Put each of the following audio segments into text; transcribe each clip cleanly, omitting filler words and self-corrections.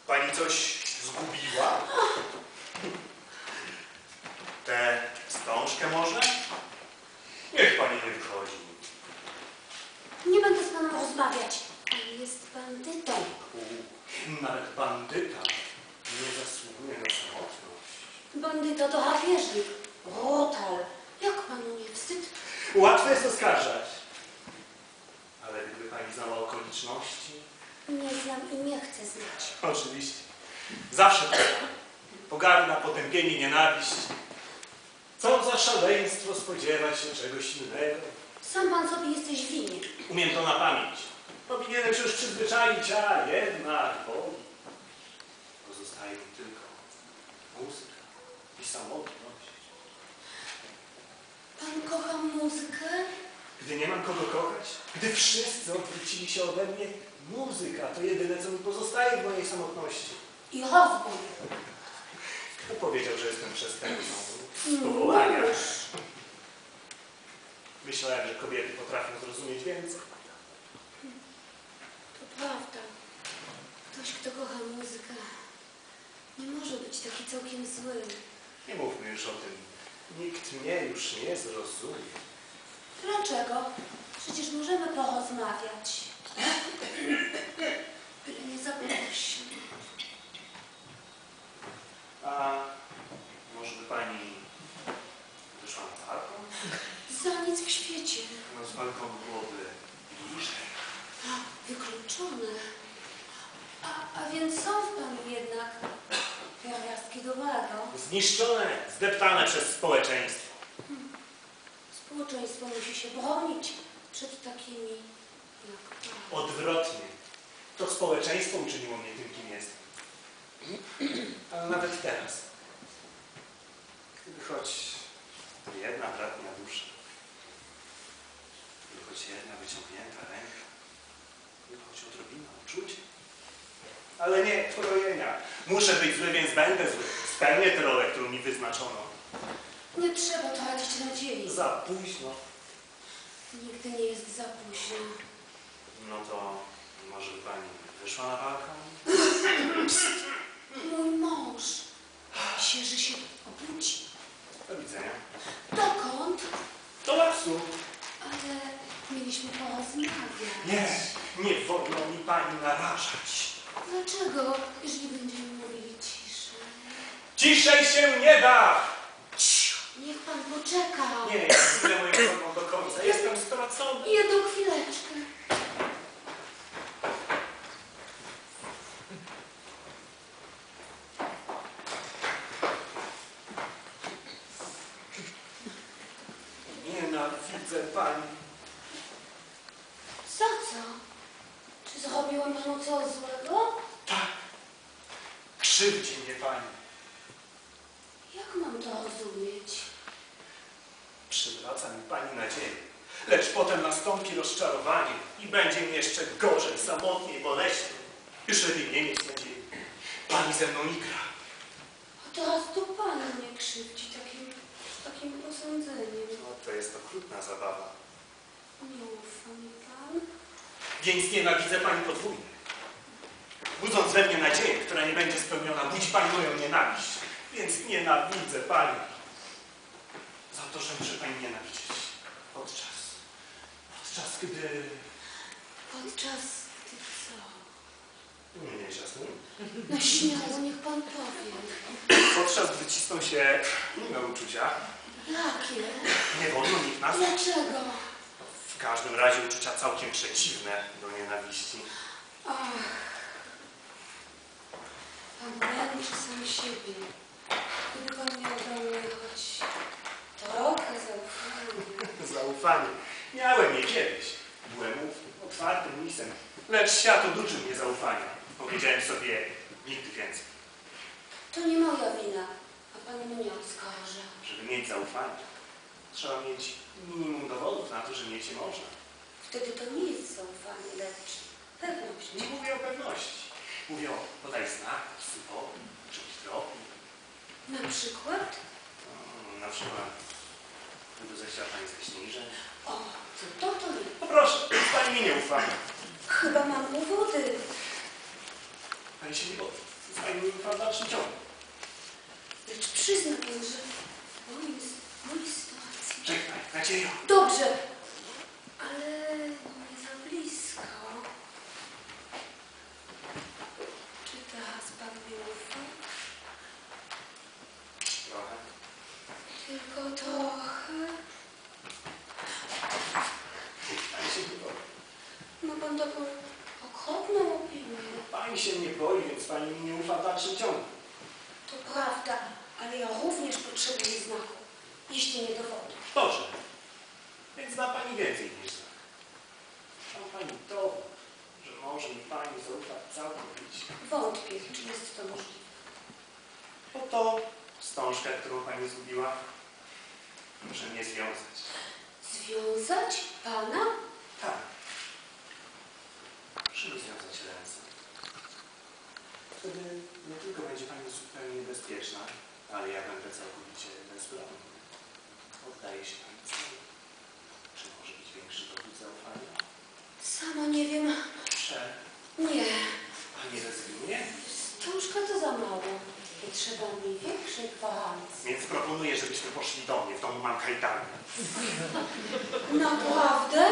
Pani coś zgubiła? Tę wstążkę może? Niech pani nie wychodzi. Nie będę z panem rozmawiać. Pan jest bandytą. Nawet bandyta nie zasługuje na samotność. Bandyta to drapieżnik. Brutal. Jak panu nie wstyd? Łatwo jest oskarżać. Ale gdyby pani znała okoliczności... Nie znam i nie chcę znać. Oczywiście. Zawsze tak. Pogarda, potępienie, nienawiść. Co za szaleństwo spodziewać się czegoś innego. Sam pan sobie jesteś winien. Umiem to na pamięć. Powinienem się już przyzwyczaić, a jednak boli. Pozostaje mi tylko muzyka i samotność. Pan kocha muzykę? Gdy nie mam kogo kochać, gdy wszyscy odwrócili się ode mnie, muzyka to jedyne, co mi pozostaje w mojej samotności. I rozbój. Kto powiedział, że jestem przestępcą? Z powołania. Myślałem, że kobiety potrafią zrozumieć więcej. To prawda. Ktoś, kto kocha muzykę, nie może być taki całkiem zły. Nie mówmy już o tym. Nikt mnie już nie zrozumie. Dlaczego? Przecież możemy porozmawiać. Byle nie za głośno. A może by pani wyszła na balkon? Za nic w świecie. No z balkonu byłoby bliżej. Wykluczone. A więc są w panu jednak pierwiastki dobrego. Zniszczone, zdeptane przez społeczeństwo. Społeczeństwo musi się bronić przed takimi jak pan. Odwrotnie. To społeczeństwo uczyniło mnie tym, kim jestem. Ale nawet teraz. Gdyby choć jedna bratnia dusza, gdyby choć jedna wyciągnięta ręka, gdyby choć odrobina uczucia. Ale nie krojenia. Muszę być zły, więc będę zły. Spełnię tę rolę, którą mi wyznaczono. Nie trzeba tracić nadziei. Za późno. Nigdy nie jest za późno. No to może pani wyszła na balkon? Mój mąż się, że się obudzi. Do widzenia. Dokąd? Do lasu. Ale mieliśmy porozmawiać. Nie, nie wolno mi pani narażać. Dlaczego, jeżeli będziemy mówili ciszej? Ciszej się nie da! Niech pan poczeka. Nie, ja idę moją drogą do końca. Jestem stracony. Jedną chwileczkę. Nienawidzę pani. Za co? Czy zrobiłam panu coś złego? Tak. Krzywdzi mnie pani. Jak mam to rozumieć? Przywraca mi pani nadzieję. Lecz potem nastąpi rozczarowanie i będzie mi jeszcze gorzej, samotnie i boleśnie. Już lepiej nie mieć nadziei. Pani ze mną igra. A teraz to pan mnie krzywdzi takim posądzeniem. No to jest okrutna zabawa. Nie ufa mi pan? Więc nienawidzę pani podwójnie. Budząc we mnie nadzieję, która nie będzie spełniona, budzi pani moją nienawiść. Więc nienawidzę pani. Za to, że muszę pani nienawidzieć. Podczas gdy... Podczas gdy co? Nie jest jasne. No śmiało, niech pan powie. Podczas gdy cisną się inne uczucia. Jakie? Nie wolno nikt nas. Dlaczego? W każdym razie uczucia całkiem przeciwne do nienawiści. Ach. Pan męczy sam siebie. Gdyby pan miał do mnie choć trochę zaufania. Zaufanie. Miałem je kiedyś. Byłem ufnym, otwartym lisem. Lecz świat oduczył mnie zaufania. Powiedziałem sobie, nigdy więcej. To nie moja wina, a pan mnie oskarża. Żeby mieć zaufanie, trzeba mieć minimum dowodów na to, że mieć je można. Wtedy to nie jest zaufanie, lecz pewność. Nie mówię o pewności. Mówię o podaj znakach, symboli, czymś drobnym. Na przykład? Na przykład, gdyby zechciała pani zaśniżeń. O, to nie. Poproszę, pani mi nie ufa. Chyba mam powody. Pani się nie boi. zostańmy w dalszym ciągu. Lecz przyzna pan, że w mojej sytuacji... Czekaj, nadziejo. Dobrze, ale nie za blisko. Czy teraz pan mi ufa? Trochę. Tylko trochę. Pani się nie boi. Ma pan taką okropną opinię. Pani się nie boi, więc pani mi nie ufa w dalszym ciągu. To prawda, ale ja również potrzebuję znaku, jeśli nie dowodu. Dobrze. Więc zna pani więcej niż znak. Mam pani dowód, że może mi pani zaufać całkowicie. Wątpię, czy jest to możliwe. Oto wstążkę, którą pani zgubiła. Proszę mnie związać. Związać pana? Tak. Proszę mi związać ręce. Wtedy nie tylko będzie pani zupełnie bezpieczna, ale ja będę całkowicie bezbronny. Oddaję się pani całej. Czy może być większy dowód zaufania? Sama nie wiem. Proszę. Nie. Pani rezygnuje? Wstążka to za mało. Potrzeba mi większej gwarancji. Więc proponuję, żebyśmy poszli do mnie. W domu mam kajdankę. Naprawdę?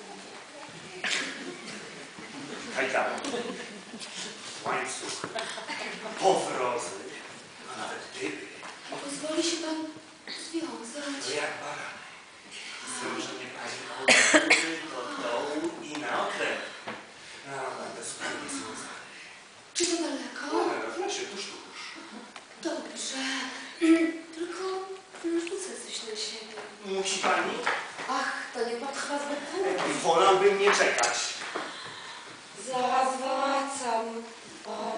Kajdankę. Łańcuch. Powrozy. A nawet dyby. Pozwoli się pan związać. To jak baran. Zwiąże mnie pani od góry do dołu i na okręt. No, będę zupełnie związany. Czy to daleko? Ale w lesie, tuż. Dobrze. Tylko rzucę coś na siebie. Musi pani? Ach, to nie potrwa zbyt długo. Wolałbym nie czekać. Zaraz wracam. O.